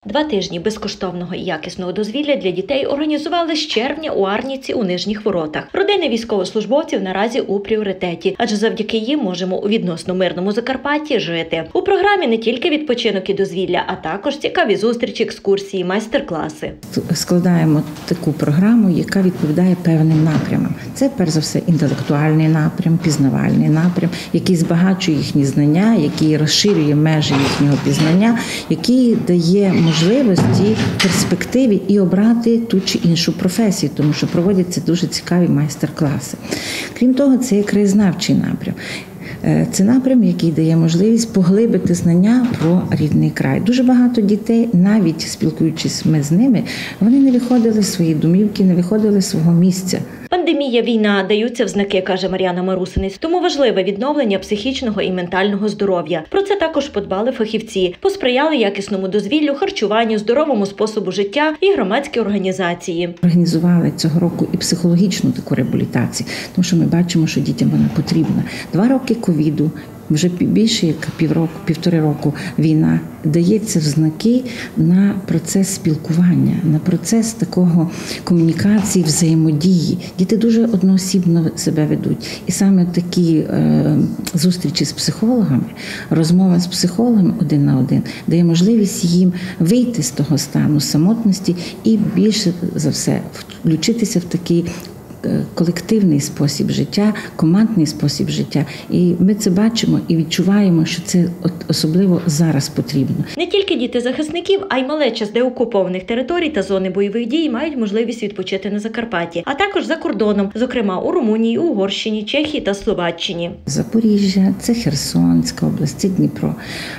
2 тижні безкоштовного і якісного дозвілля для дітей організували з червня у Арніці у Нижніх Воротах. Родини військовослужбовців наразі у пріоритеті, адже завдяки їм можемо у відносно мирному Закарпатті жити. У програмі не тільки відпочинок і дозвілля, а також цікаві зустрічі, екскурсії, майстер-класи. Складаємо таку програму, яка відповідає певним напрямам. Це, перш за все, інтелектуальний напрям, пізнавальний напрям, який збагачує їхні знання, який розширює межі їхнього пізнання, який дає можливості в перспективі і обрати ту чи іншу професію, тому що проводяться дуже цікаві майстер-класи. Крім того, це є краєзнавчий напрям. Це напрям, який дає можливість поглибити знання про рідний край. Дуже багато дітей, навіть спілкуючись ми з ними, вони не виходили з своєї домівки, не виходили з свого місця. Пандемія, війна даються в знаки, каже Мар'яна Марусинець, тому важливе відновлення психічного і ментального здоров'я. Про це також подбали фахівці, посприяли якісному дозвіллю, харчуванню, здоровому способу життя і громадські організації. Організували цього року і психологічну таку реабілітацію, тому що ми бачимо, що дітям вона потрібна. 2 роки ковіду, вже більше як півтори року війна, дається в знаки на процес спілкування, на процес такого комунікації, взаємодії. Діти дуже одноосібно себе ведуть. І саме такі зустрічі з психологами, розмова з психологами один на один дає можливість їм вийти з того стану самотності і більше за все включитися в такий колективний спосіб життя, командний спосіб життя. І ми це бачимо і відчуваємо, що це особливо зараз потрібно. Не тільки діти захисників, а й малеча з деокупованих територій та зони бойових дій мають можливість відпочити на Закарпатті, а також за кордоном, зокрема у Румунії, Угорщині, Чехії та Словаччині. Запоріжжя, це Херсонська область, це Дніпро.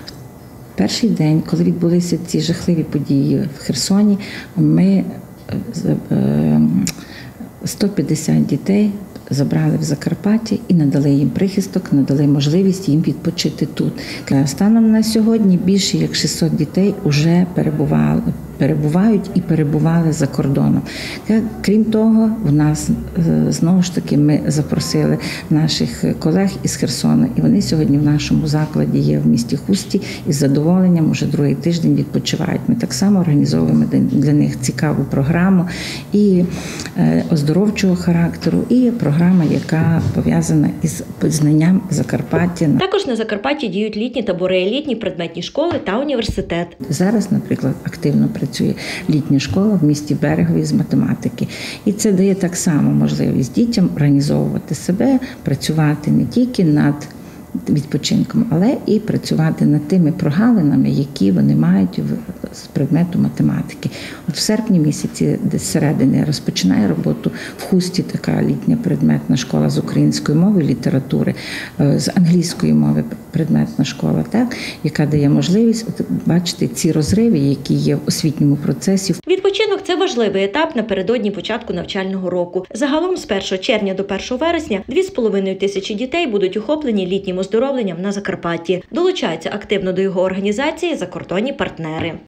Перший день, коли відбулися ці жахливі події в Херсоні, ми 150 дітей забрали в Закарпатті і надали їм прихисток, надали можливість їм відпочити тут. Станом на сьогодні більше як 600 дітей вже перебувають і перебували за кордоном. Крім того, в нас, знову ж таки, ми запросили наших колег із Херсона, і вони сьогодні в нашому закладі є в місті Хусті і з задоволенням уже другий тиждень відпочивають. Ми так само організовуємо для них цікаву програму і оздоровчого характеру, і програма, яка пов'язана із знанням Закарпаття. Також на Закарпатті діють літні табори, літні предметні школи та університет. Зараз, наприклад, активно працює літня школа в місті Берегові з математики. І це дає так само можливість дітям організовувати себе, працювати не тільки над відпочинком, але і працювати над тими прогалинами, які вони мають з предмету математики. От в серпні місяці, десь середини, розпочинає роботу в Хусті така літня предметна школа з української мови, літератури, з англійської мови предметна школа, так, яка дає можливість бачити ці розриви, які є в освітньому процесі. Відпочинок – це важливий етап напередодні початку навчального року. Загалом з 1 червня до 1 вересня 2,5 тисячі дітей будуть охоплені літнім оздоровленням на Закарпатті. Долучаються активно до його організації закордонні партнери.